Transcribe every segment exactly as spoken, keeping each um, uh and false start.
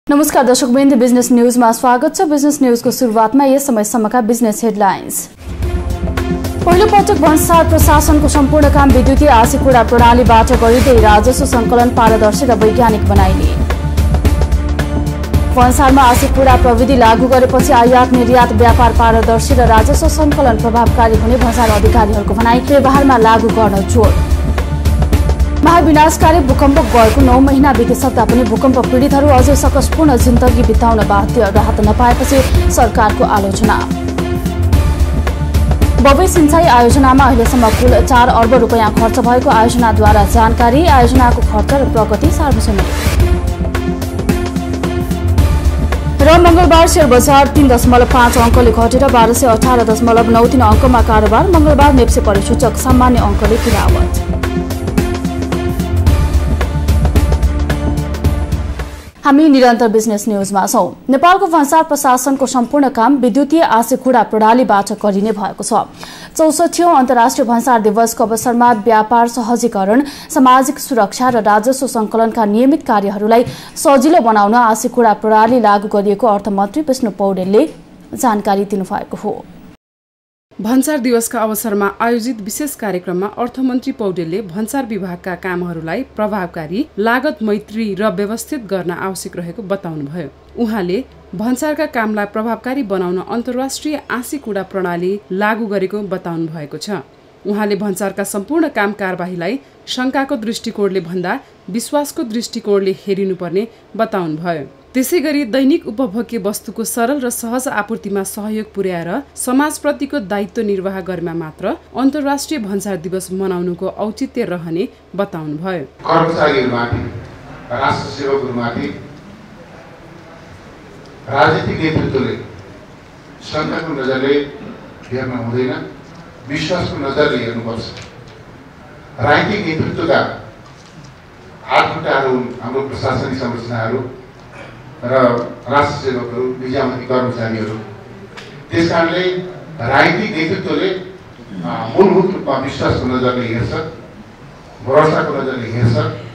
नमस्कार दर्शकवृन्द, बिजनेस न्यूजमा स्वागत छ। बिजनेस न्यूजको सुरुवातमा यस समयसम्मका बिजनेस हेडलाइन्स। पहिलो पटक भन्सार प्रशासनको सम्पूर्ण काम विद्युतीय आँसीकुडा प्रणालीबाट गरिँदै राजस्व सङ्कलन पारदर्शी र वैज्ञानिक बनाइने। भन्सारमा आँसीकुडा प्रविधि लागू गरेपछि आयात निर्यात व्यापार पारदर्शी र राजस्व सङ्कलन प्रभावकारी हुने भन्सार अधिकारीहरूको भनाई। व्यवहारमा लागू गर्न जोड। महाविनाशकारी भूकम्प गएको नौ महिना बितिसक्दा पनि भूकम्प पीडितहरू अझै सकसपूर्ण जिन्दगी बिताउन बाध्य, राहत नपाएपछि सरकारको आलोचना। बबई सिंचाई आयोजनामा अहिलेसम्म कुल चार अर्ब रुपियाँ खर्च भएको आयोजनाद्वारा जानकारी। आयोजनाको खर्च र प्रगति सार्वजनिक। र मंगलबार शेयर बजार तीन दशमलव पाँच अंकले घटेर बाह्र सय अठार दशमलव नौ तीन अंकमा कारोबार। मंगलबार नेप्से परिसूचक सामान्य अंकले गिरावट। हामी निरन्तर बिजनेस न्यूजमा छौं। नेपालको भन्सार प्रशासनको सम्पूर्ण काम विद्युतीय आँसीकुडा प्रणालीबाट गरिने भएको छ। चौसठीऔं अन्तर्राष्ट्रिय भन्सार दिवसको अवसरमा व्यापार सहजीकरण, सामाजिक सुरक्षा र राजस्व संकलनका नियमित कार्यहरूलाई सजिलो बनाउन आँसीकुडा प्रणाली लागू गरिएको अर्थमन्त्री विष्णु पौडेलले जानकारी दिनुभएको हो। भन्सार दिवसका अवसरमा आयोजित विशेष कार्यक्रममा अर्थमन्त्री पौडेलले भन्सार विभागका कामहरूलाई प्रभावकारी, लागत मैत्री र व्यवस्थित गर्न आवश्यक रहेको बताउनुभयो। उहाँले भन्सारका कामलाई प्रभावकारी बनाउन अन्तर्राष्ट्रिय आँसीकुडा प्रणाली लागू गरेको बताउनु भएको छ। उहाँले भन्सारका सम्पूर्ण काम कारबाहीलाई शंकाको दृष्टिकोणले भन्दा विश्वासको दृष्टिकोणले हेरिनुपर्ने बताउनुभयो। त्यसैगरी दैनिक उपभोग्य वस्तुको सरल र सहज आपूर्तिमा सहयोग पुर्याएर समाजप्रतिको दायित्व निर्वाह गरेमा मात्र अन्तर्राष्ट्रिय भन्सार दिवस मनाउनुको औचित्य रहने बताउनुभयो। कर्मचारीहरूमाथि, राष्ट्र सेवकहरूमाथि राजनीतिक नेतृत्वले शंकाको नजरले हेर्न हुँदैन, विश्वासको नजरले हेर्नुपर्छ। राजनीतिक नेतृत्वका आठवटाहरू हाम्रो प्रशासनिक संरचनाहरू र राष्ट्र सेवकहरू, निजामती कर्मचारीहरू। त्यसकारणले राजनीतिक नेतृत्वले मूलभूत रूपमा विश्वासको नजरले हेर्छ, भरोसाको नजरले हेर्छ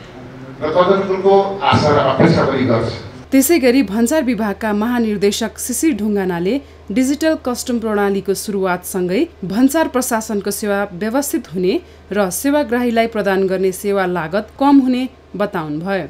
र तदनुरूपको आशा र अपेक्षा पनि गर्छ। त्यसैगरी भन्सार विभागका महानिर्देशक शिशिर ढुङ्गानाले डिजिटल कस्टम प्रणालीको सुरुवातसँगै भन्सार प्रशासनको सेवा व्यवस्थित हुने र सेवाग्राहीलाई प्रदान गर्ने सेवा लागत कम हुने बताउनुभयो।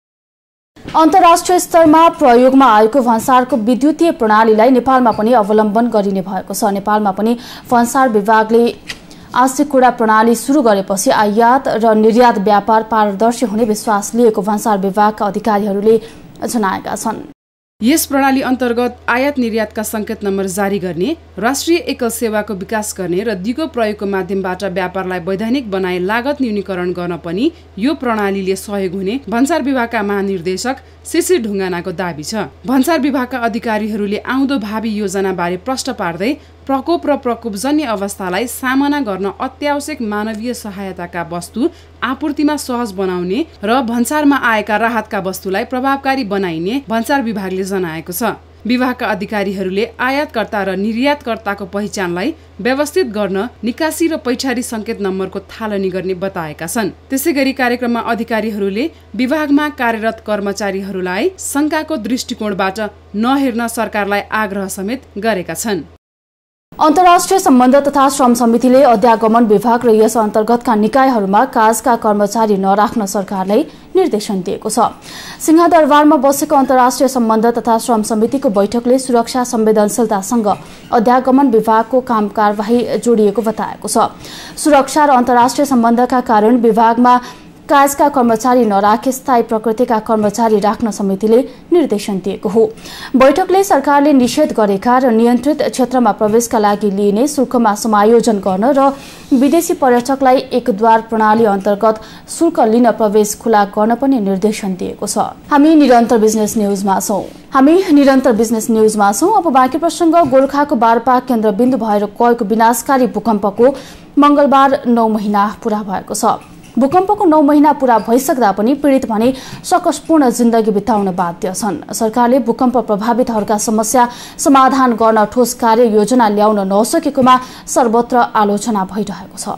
अन्तर्राष्ट्रिय स्तरमा प्रयोगमा आएको भन्सारको विद्युतीय प्रणालीलाई नेपालमा पनि अवलम्बन गरिने भएको छ। नेपालमा पनि भन्सार विभागले आँसीकुडा प्रणाली सुरु गरेपछि आयात र निर्यात व्यापार पारदर्शी हुने विश्वास लिएको भन्सार विभागका अधिकारीहरूले जनाएका छन्। यस प्रणाली अन्तर्गत आयात निर्यातका संकेत नम्बर जारी गर्ने, राष्ट्रिय एकल सेवाको विकास गर्ने र दिगो प्रयोगको माध्यमबाट व्यापारलाई वैधानिक बनाए लागत न्यूनीकरण गर्न पनि यो प्रणालीले सहयोग हुने भन्सार विभागका महानिर्देशक शिशिर ढुङ्गानाको दाबी छ। भन्सार विभागका अधिकारीहरूले आउँदो भावी योजनाबारे प्रश्न पार्दै प्रकोप र प्रकोपजन्य अवस्थालाई सामना गर्न अत्यावश्यक मानवीय सहायताका वस्तु आपूर्तिमा सहज बनाउने र भन्सारमा आएका राहतका वस्तुलाई प्रभावकारी बनाइने भन्सार विभागले जनाएको छ। विभागका अधिकारीहरूले आयातकर्ता र निर्यातकर्ताको पहिचानलाई व्यवस्थित गर्न निकासी र पैठारी संकेत नम्बरको थालनी गर्ने बताएका छन्। त्यसैगरी कार्यक्रममा अधिकारीहरूले विभागमा कार्यरत कर्मचारीहरूलाई शंकाको दृष्टिकोणबाट नहेर्न सरकारलाई आग्रह समेत गरेका छन्। अन्तर्राष्ट्रिय सम्बन्ध तथा श्रम समितिले अध्यागमन विभाग र यस अन्तर्गतका निकायहरूमा काजका कर्मचारी नराख्न सरकारलाई निर्देशन दिएको छ। सिंहदरबारमा बसेको अन्तर्राष्ट्रिय सम्बन्ध तथा श्रम समितिको बैठकले सुरक्षा संवेदनशीलतासँग अध्यागमन विभागको काम कारबाही जोडिएको बताएको छ। सुरक्षा र अन्तर्राष्ट्रिय सम्बन्धका कारण विभागमा काजका कर्मचारी नराखे स्थायी प्रकृतिका कर्मचारी राख्न समितिले निर्देशन दिएको हो। बैठकले सरकारले निषेध गरेका र नियन्त्रित क्षेत्रमा प्रवेशका लागि लिइने शुल्कमा समायोजन गर्न र विदेशी पर्यटकलाई एकद्वार प्रणाली अन्तर्गत शुल्क लिन प्रवेश खुला गर्न पनि निर्देशन दिएको छ। हामी निरन्तर बिजनेस न्यूजमा छौं। हामी निरन्तर बिजनेस न्यूजमा छौं। अब बाँकी प्रसंग। गोरखाको बारपाक केन्द्रबिन्दु भएर गएको विनाशकारी भूकम्पको मंगलबार नौ महिना पूरा भएको छ। भूकम्पको नौ महिना पूरा भइसक्दा पनि पीडित भने सकसपूर्ण जिन्दगी बिताउन बाध्य छन्। सरकारले भूकम्प प्रभावितहरूका समस्या समाधान गर्न ठोस कार्य योजना ल्याउन नसकेकोमा सर्वत्र आलोचना भइरहेको छ।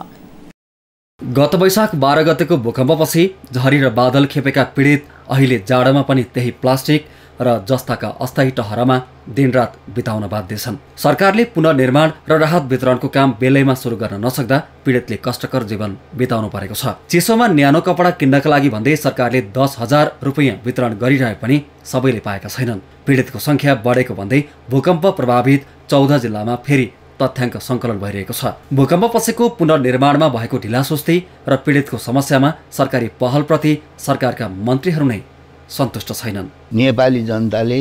गत वैशाख बाह्र गतेको भूकम्पपछि झरी र बादल खेपेका पीडित अहिले जाडोमा पनि त्यही प्लास्टिक र जस्ताका अस्थायी टहरामा दिनरात बिताउन बाध्य छन्। सरकारले पुनर्निर्माण र राहत वितरणको काम बेलैमा सुरु गर्न नसक्दा पीडितले कष्टकर जीवन बिताउनु परेको छ। चिसोमा न्यानो कपडा किन्नका लागि भन्दै सरकारले दस हजार रुपियाँ वितरण गरिरहे पनि सबैले पाएका छैनन्। पीडितको संख्या बढेको भन्दै भूकम्प प्रभावित चौध जिल्लामा फेरि तथ्याङ्क सङ्कलन भइरहेको छ। भूकम्प पछिको पुनर्निर्माणमा भएको ढिलासुस्ती र पीडितको समस्यामा सरकारी पहलप्रति सरकारका मन्त्रीहरू नै सन्तुष्ट छैनन्। नेपाली जनताले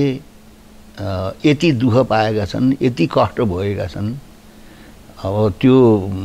यति दुःख पाएका छन्, यति कष्ट भएका छन्, अब त्यो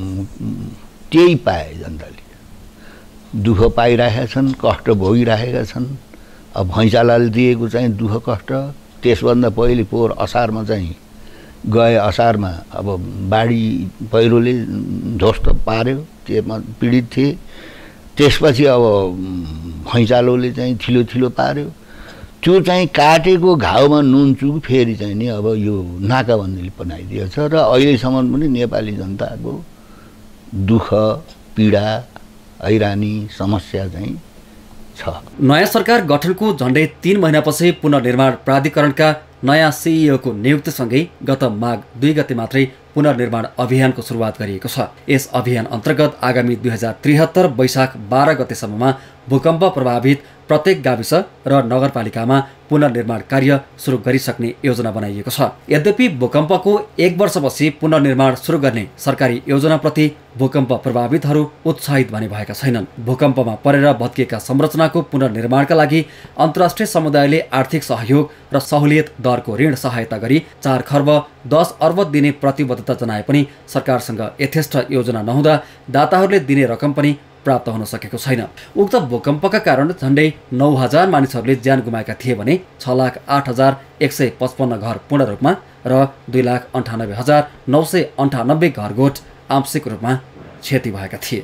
त्यही पाए जनताले दुःख पाइरहेका छन्, कष्ट भोगिरहेका छन्। अब भैँचालाले दिएको चाहिँ दुःख कष्ट, त्यसभन्दा पहिले पोहोर असारमा चाहिँ गए असारमा अब बाढी पहिरोले ध्वस्त पार्यो, त्यसमा पीडित थिए। त्यसपछि अब भैँचालोले चाहिँ थिलो थिलो पार्यो। त्यो चाहिँ काटेको घाउमा नुन चुक फेरि चाहिँ नि अब यो नाकाबन्दीले बनाइदिएको छ र अहिलेसम्म पनि नेपाली जनताको दुःख पीडा हैरानी समस्या चाहिँ छ। नयाँ सरकार गठनको झन्डै तीन महिनापछि पुनर्निर्माण प्राधिकरणका नयाँ सिइओको नियुक्तिसँगै गत माघ दुई गते मात्रै पुनर्निर्माण अभियानको सुरुवात गरिएको छ। यस अभियान अन्तर्गत आगामी दुई हजार त्रिहत्तर वैशाख बाह्र गतेसम्ममा भूकम्प प्रभावित प्रत्येक गाविस र नगरपालिकामा पुनर्निर्माण कार्य सुरु गरिसक्ने योजना बनाइएको छ। यद्यपि भूकम्पको एक वर्षपछि पुनर्निर्माण सुरु गर्ने सरकारी योजनाप्रति भूकम्प प्रभावितहरू उत्साहित भने भएका छैनन्। भूकम्पमा परेर भत्किएका संरचनाको पुनर्निर्माणका लागि अन्तर्राष्ट्रिय समुदायले आर्थिक सहयोग र सहुलियत दरको ऋण सहायता गरी चार खर्ब दस अर्ब दिने प्रतिबद्धता जनाए पनि सरकारसँग यथेष्ट योजना नहुँदा दाताहरूले दिने रकम पनि प्राप्त हुन सकेको छैन। उक्त भूकम्पका कारण झन्डै नौ हजार मानिसहरूले ज्यान गुमाएका थिए भने छ लाख आठ हजार एक सय पचपन्न घर पूर्ण रूपमा र दुई लाख अन्ठानब्बे हजार नौ सय अन्ठानब्बे घरगोठ आंशिक रूपमा क्षति भएका थिए।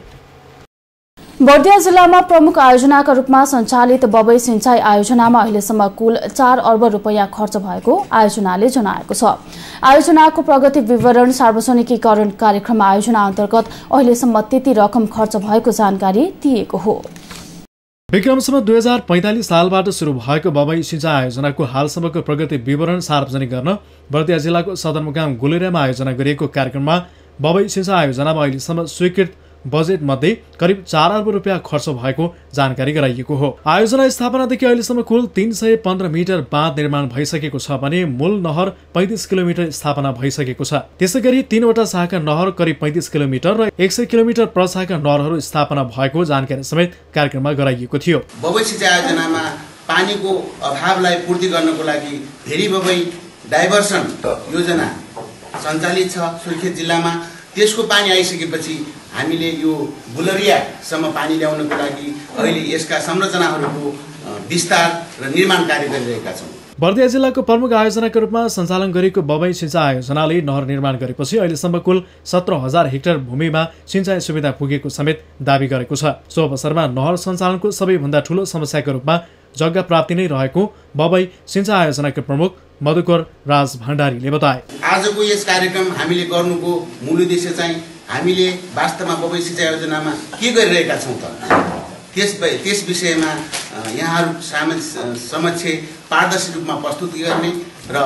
बर्दिया जिल्लामा प्रमुख आयोजनाका रूपमा सञ्चालित बबई सिंचाई आयोजनामा अहिलेसम्म कुल चार अर्ब रुपैयाँ खर्च भएको आयोजनाले जनाएको छ। आयोजनाको प्रगति विवरण सार्वजनिकीकरण कार्यक्रम आयोजना अन्तर्गत अहिलेसम्म त्यति रकम खर्च भएको जानकारी दिएको हो। विक्रमसम्म दुई हजार पैंतालिस सालबाट सुरु भएको बबई सिंचाई आयोजनाको हालसम्मको प्रगति विवरण सार्वजनिक गर्न बर्दिया जिल्लाको सदरमुकाम गुलेरियामा आयोजना गरिएको कार्यक्रममा बबई सिंचाई आयोजनामा अहिलेसम्म स्वीकृत बजेट मध्ये करिब चार अर्ब रुपियाँ खर्च भएको जानकारी गराइएको हो। आयोजना स्थापनादेखि अहिलेसम्म कुल तीन सय पन्ध्र मिटर बाँध निर्माण भइसकेको छ भने मूल नहर पैंतिस किलोमिटर स्थापना भइसकेको छ। त्यसै गरी तीनवटा शाखा नहर करिब पैंतिस किलोमिटर र एक सय किलोमिटर प्रशाखा नहरहरू स्थापना भएको जानकारी समेत कार्यक्रममा गराइएको थियो। बबई सिंचाई आयोजनामा पानीको अभावलाई पूर्ति गर्नको लागि भेरी बबई डाइभर्सन योजना सञ्चालित छ सुर्खेत जिल्लामा। त्यसको पानी आइसकेपछि हामीले यो गुलरियासम्म पानी ल्याउनको लागि अहिले यसका संरचनाहरूको विस्तार र निर्माण कार्य गरिरहेका छौँ। बर्दिया जिल्लाको प्रमुख आयोजनाका रूपमा सञ्चालन गरेको बबई सिंचाई आयोजनाले नहर निर्माण गरेपछि अहिलेसम्म कुल सत्र हजार हेक्टर भूमिमा सिंचाई सुविधा पुगेको समेत दावी गरेको छ। सो अवसरमा नहर सञ्चालनको सबैभन्दा ठूलो समस्याको रूपमा जग्गा प्राप्ति नै रहेको बबई सिंचाई आयोजनाका प्रमुख मधुकर राज भण्डारीले बताए। आजको यस कार्यक्रम हामीले गर्नुको मूल उद्देश्य चाहिँ हामीले वास्तवमा बबई सिंचाई योजनामा के गरिरहेका छौँ त त्यस त्यस विषयमा यहाँहरू समक्ष पारदर्शी रूपमा प्रस्तुति गर्ने र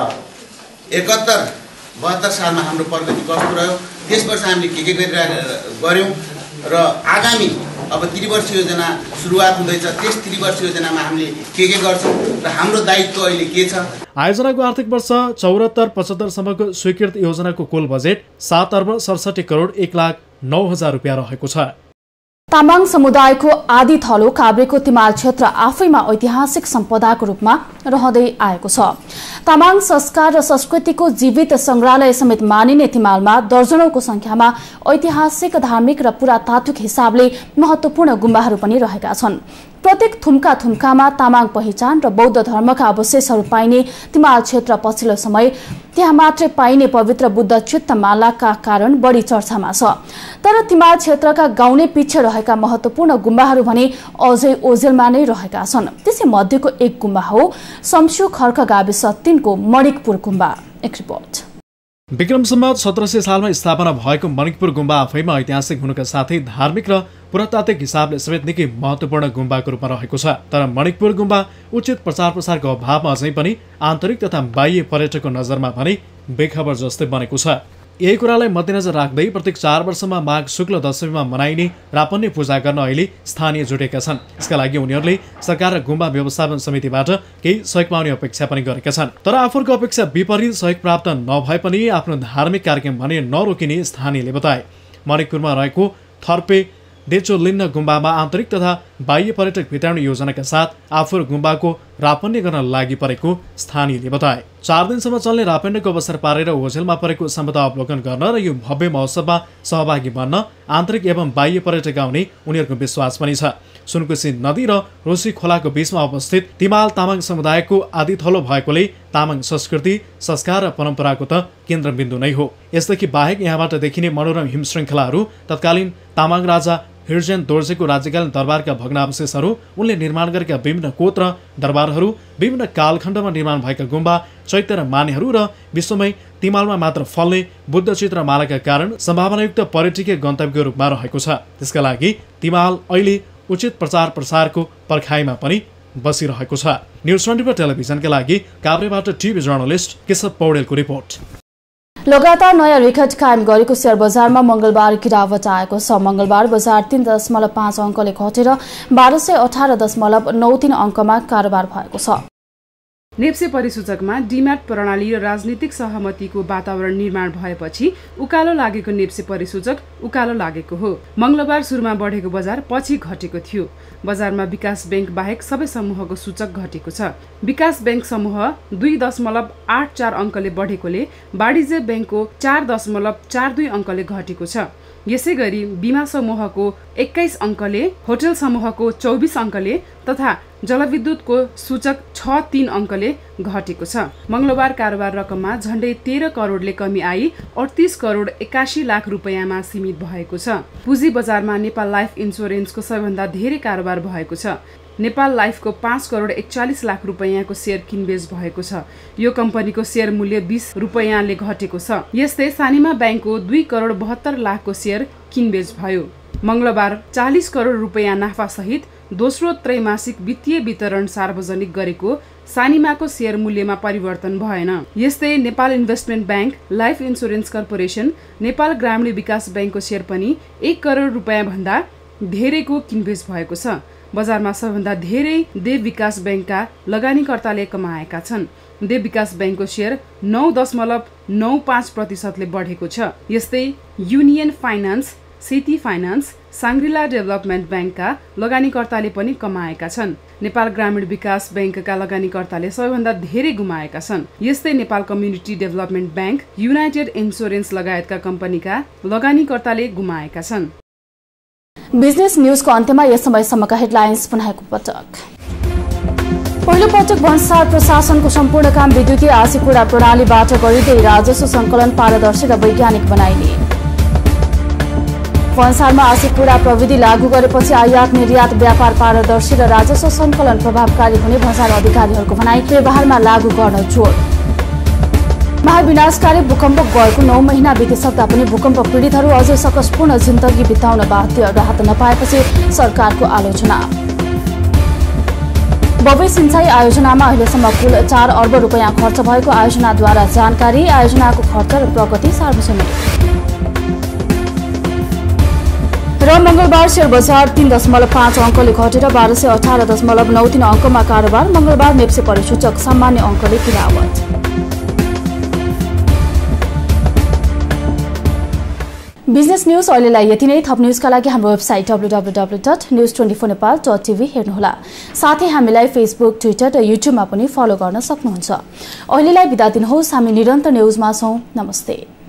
एकहत्तर बहत्तर सालमा हाम्रो प्रगति कस्तो रह्यो त्यस वर्ष हामीले के के गऱ्यौँ र आगामी अब त्रिवर्ष योजना सुरुवात हुँदैछ त्यस त्रिवर्ष योजनामा हामीले के के गर्छौँ र हाम्रो दायित्व अहिले के छ। आयोजनाको आर्थिक वर्ष चौहत्तर पचहत्तरसम्मको स्वीकृत योजनाको कुल बजेट सात अर्ब सडसठी करोड एक लाख नौ हजार रुपियाँ रहेको छ। तामाङ समुदायको आदि थलो काभ्रेको तिमाल क्षेत्र आफैमा ऐतिहासिक सम्पदाको रूपमा रहँदै आएको छ। तामाङ संस्कार र संस्कृतिको जीवित संग्रहालय समेत मानिने तिमालमा दर्जनौंको संख्यामा ऐतिहासिक धार्मिक र पुरातात्विक हिसाबले महत्वपूर्ण गुम्बाहरू पनि रहेका छन्। प्रत्येक थुम्का थुम्कामा तामाङ पहिचान र बौद्ध धर्मका अवशेषहरू पाइने तिमाल क्षेत्र पछिल्लो समय त्यहाँ मात्रै पाइने पवित्र बुद्ध चित्तमालाका कारण बढी चर्चामा छ। तर तिमाल क्षेत्रका गाउँले पछि रहेका महत्वपूर्ण गुम्बाहरू भने अझै ओझेलमा नै रहेका छन्। त्यसै मध्येको एक गुम्बा हो शमशु खर्क गाविस तीनको मणिकपुर गुम्बा। एक रिपोर्ट। विक्रम सम्वत सत्र सय सालमा स्थापना भएको मणिकपुर गुम्बा आफैमा ऐतिहासिक हुनुका साथै धार्मिक र पुरातात्विक हिसाबले समेत निकै महत्त्वपूर्ण गुम्बाको रूपमा रहेको छ। तर मणिकपुर गुम्बा उचित प्रचार प्रसारको अभावमा अझै पनि आन्तरिक तथा बाह्य पर्यटकको नजरमा भने बेखबर जस्तै बनेको छ। यही कुरालाई मध्यनजर राख्दै प्रत्येक चार वर्षमा माघ शुक्ल दशमीमा मनाइने रापन्ने पूजा गर्न अहिले स्थानीय जुटेका छन्। यसका लागि उनीहरूले सरकार र गुम्बा व्यवस्थापन समितिबाट केही सहयोग पाउने अपेक्षा पनि गरेका छन्। तर आफूहरूको अपेक्षा विपरीत सहयोग प्राप्त नभए पनि आफ्नो धार्मिक कार्यक्रम भने नरोकिने स्थानीयले बताए। मणिकपुरमा रहेको थर्पे डेचोलिन्न गुम्बामा आन्तरिक तथा बाह्य पर्यटक भित्राउने योजनाका साथ आफूहरू गुम्बाको रापन्ने गर्न लागि परेको स्थानीयले बताए। चार दिनसम्म चल्ने रापन्नेको अवसर पारेर ओझेलमा परेको सम्पदा अवलोकन गर्न र यो भव्य महोत्सवमा सहभागी बन्न आन्तरिक एवं बाह्य पर्यटक आउने उनीहरूको विश्वास पनि छ। सुनकोशी नदी र रोसी खोलाको बीचमा अवस्थित तिमाल तामाङ समुदायको आदिथलो भएकोले तामाङ संस्कृति संस्कार र परम्पराको त केन्द्रबिन्दु नै हो। यसदेखि बाहेक यहाँबाट देखिने मनोरम हिम श्रृङ्खलाहरू तत्कालीन तामाङ राजा हिर्जेन दोर्जेको राज्यकालीन दरबारका भग्नावशेषहरू, उनले निर्माण गरेका विभिन्न कोत र दरबारहरू, विभिन्न कालखण्डमा निर्माण भएका गुम्बा, चैत्य र मानेहरू र विश्वमै तिमालमा मात्र फल्ने बुद्ध चित्रमालाका कारण सम्भावनायुक्त पर्यटकीय गन्तव्यको रूपमा रहेको छ। त्यसका लागि तिमाल अहिले उचित प्रचार प्रसारको पर्खाइमा पनि बसिरहेको छ। न्युज ट्वेन्टी फोर टेलिभिजनका लागि काभ्रेबाट टिभी जर्नलिस्ट केशव पौडेलको रिपोर्ट। लगातार नयाँ रेकर्ड कायम गरेको शेयर बजारमा मंगलबार गिरावट आएको छ। मंगलबार बजार तीन दशमलव पाँच अंकले घटेर बाह्र सय अठारह दशमलव नौ तीन अंकमा कारोबार भएको छ। नेप्से परिसूचकमा डिम्याट प्रणाली र राजनीतिक सहमतिको वातावरण निर्माण भएपछि उकालो लागेको नेप्से परिसूचक उकालो लागेको हो। मंगलबार सुरुमा बढेको बजार पछि घटेको थियो। बजारमा विकास बैंक बाहेक सबै समूहको सूचक घटेको छ। विकास बैंक समूह दुई दशमलव आठ चार अंकले बढेकोले वाणिज्य बैंकको चार दशमलव चार दुई अंकले घटेको छ। यसै गरी बीमा समूहको एक्काइस अंकले, होटल समूहको चौबिस अंकले तथा जलविद्युतको सूचक छ तीन अंकले घटेको छ। मंगलबार कारोबार रकममा झण्डै तेह्र करोडले कमी आई अडतीस करोड एकासी लाख रुपियाँमा सीमित भएको छ। पुँजी बजारमा नेपाल लाइफ इन्स्योरेन्सको सबैभन्दा धेरै कारोबार भएको छ। नेपाल लाइफको पाँच करोड एकचालिस लाख रुपियाँको सेयर किनबेच भएको छ। यो कम्पनीको सेयर मूल्य बीस रुपियाँले घटेको छ। यस्तै सानिमा बैंकको दुई करोड बहत्तर लाखको सेयर किनबेच भयो। मंगलबार चालीस करोड रुपियाँ नाफा सहित दोस्रो त्रैमासिक वित्तीय वितरण सार्वजनिक गरेको सानिमाको सेयर मूल्यमा परिवर्तन भएन। यस्तै Nepal investment bank, life insurance corporation, Nepal Grameen Bikas बैंकको सेयर पनि एक करोड रुपियाँ भन्दा धेरैको किनबेच भएको छ। बजारमा सबैभन्दा धेरै देव विकास बैंकका लगानीकर्ताले कमाएका छन्। देव विकास बैंकको सेयर नौ दशमलव नौ पाँच प्रतिशतले बढेको छ। यस्तै union finance, Seti finance, Shangrila development बैंकका लगानीकर्ताले पनि कमाएका छन्। नेपाल ग्रामीण विकास बैंकका लगानीकर्ताले सबैभन्दा धेरै गुमाएका छन्। यस्तै Nepal community development bank, united insurance लगायतका कम्पनीका लगानीकर्ताले गुमाएका छन्। बिजनेस न्यूजको अन्त्यमा यस समयसम्मका हेडलाइन्स पुनः एकपटक। पहिलो पटक भन्सार प्रशासनको सम्पूर्ण काम विद्युतीय आँसीकुडा प्रणालीबाट गरिँदै राजस्व संकलन पारदर्शी र वैज्ञानिक बनाइने। भन्सारमा आँसीकुडा प्रविधि लागू गरेपछि आयात निर्यात व्यापार पारदर्शी र राजस्व संकलन प्रभावकारी हुने भन्सार अधिकारीहरूको भनाई, व्यवहारमा लागू गर्न जोड। महाविनाशकारी भूकम्प गएको नौ महिना बितिसक्दा पनि भूकम्प पीडितहरू अझै सकसपूर्ण जिन्दगी बिताउन बाध्य, राहत नपाएपछि सरकारको आलोचना। बबई सिंचाई आयोजनामा अहिलेसम्म कुल चार अर्ब रुपियाँ खर्च भएको आयोजनाद्वारा जानकारी, आयोजनाको खर्च र प्रगति सार्वजनिक। र मंगलबार शेयर बजार तीन दशमलव पाँच अंकले घटेर बाह्र सय अठारह दशमलव नौ तीन अंकमा कारोबार। मंगलबार नेप्से परिसूचक सामान्य अंकले गिरावट। बिजनेस न्यूज अहिलेलाई यति नै। थप न्यूजका लागि हाम्रो website W W W dot news twenty four Nepal dot TV हेर्नुहोला। साथै हामीलाई फेसबुक, ट्विटर र युट्युबमा पनि फलो गर्न सक्नुहुन्छ। अहिलेलाई बिदा दिनुहोस्। हामी निरन्तर न्यूजमा छौं। नमस्ते।